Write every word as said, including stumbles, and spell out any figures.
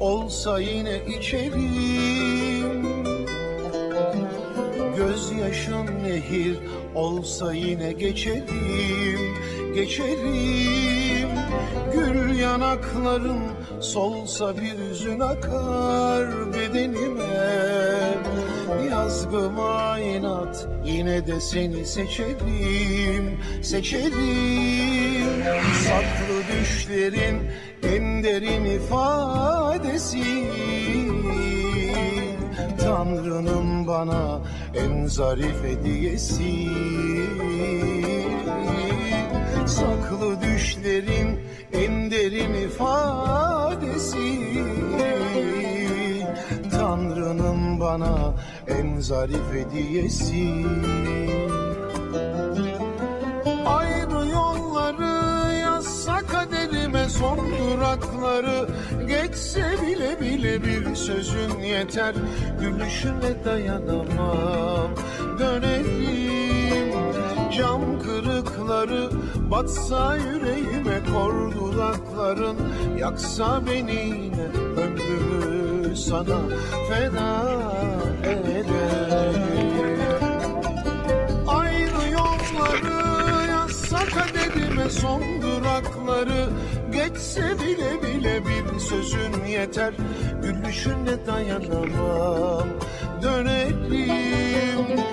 olsa yine içerim. Gözyaşın nehir olsa yine geçerim, geçerim. Gül yanakların solsa bir hüzün akar bedenime. Yazgıma inat yine de seni seçerim, seçerim. Saklı düşlerin en derin ifadesi, Tanrı'nın bana en zarif hediyesi. Saklı düşlerin en derin ifadesi, Tanrı'nın bana en zarif hediyesi. Ayrı yolları yazsa kaderime, son durakları geçse bile bile bir sözün yeter. Gülüşüne dayanamam, dönerim. Cam kırıkları batsa yüreğime, kor dudakların yaksa beni yine, ömrümü sana feda ederim. Ayrı yolları yazsa kaderime, son durakları geçse bile bile bir sözün yeter. Gülüşüne dayanamam, dönerim.